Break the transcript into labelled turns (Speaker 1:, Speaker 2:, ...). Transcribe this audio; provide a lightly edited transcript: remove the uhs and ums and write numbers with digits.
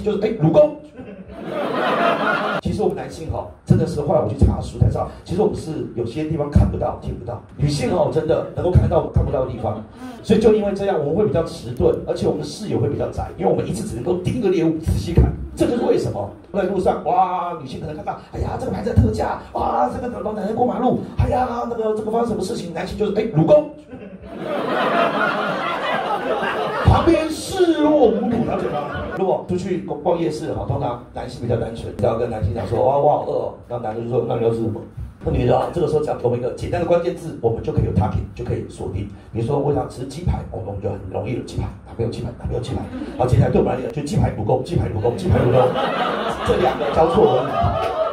Speaker 1: 就是乳沟。其实我们男性真的是后来我去查书才知道，其实我们是有些地方看不到、听不到，女性真的能够看到我们看不到的地方，所以就因为这样，我们会比较迟钝，而且我们的视野会比较窄，因为我们一次只能够盯一个猎物仔细看。这就是为什么在路上，哇，女性可能看到，哎呀，这个牌子特价，哇，这个老男人过马路，哎呀，这个发生什么事情？男性就是乳沟。旁边视若无睹，了解吗？如果出去逛夜市，通常男性比较单纯，只要跟男性讲说，哇，我好饿哦，那男的就说，那你要吃什么？那女的这个时候只要给我们一个简单的关键字，我们就可以有 target， 就可以锁定。比如说我想吃鸡排，我们就很容易有鸡排，哪边有鸡排，哪边有鸡排。好，接下来对我们来讲就鸡排乳沟，鸡排乳沟，鸡排乳沟，这两个交错而已。